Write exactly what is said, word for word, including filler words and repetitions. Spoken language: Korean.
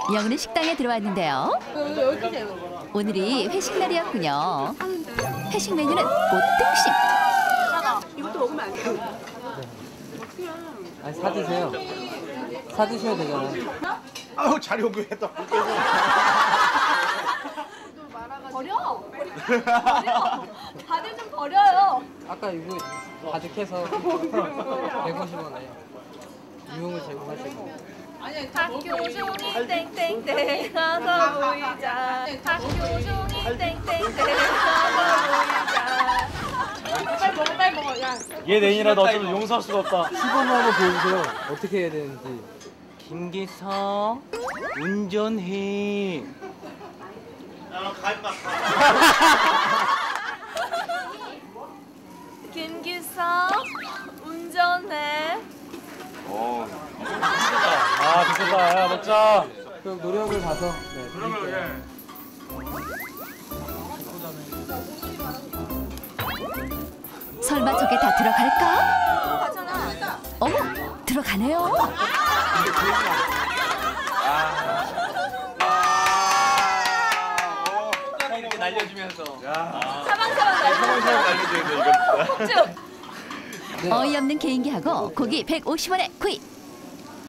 영은이 식당에 들어왔는데요. 오늘이 회식 날이었군요. 회식 메뉴는 꽃등심. 이것도 먹으면 안 돼요? 아니 사드세요. 사드셔야 되잖아요. 아우 자리 옮겨했다. 버려! 버려! 다들 좀 버려요. 아까 이거 가득해서 백오십 원에 유흥을 제공하시고. 학교 종이 땡땡땡 가서 보이자. 학교 종이 땡땡땡 가서 보이자. 빨리 먹어 빨리 먹어. 야. 얘 내니라도 어쩌면 용서할 수가 없다. 시범 한번 보여주세요. 어떻게 해야 되는지. 김기성 운전해. 김기성 운전해. 아 됐다. 야 먹자. 그럼 노력을 봐서 네, 드릴게요. 설마 저게 다 들어갈까? 가잖아. 어머, 들어가네요. 이렇게 날려주면서. 사방사방 날려. 폭주. 어이없는 개인기하고 고기 백오십 원에 구입.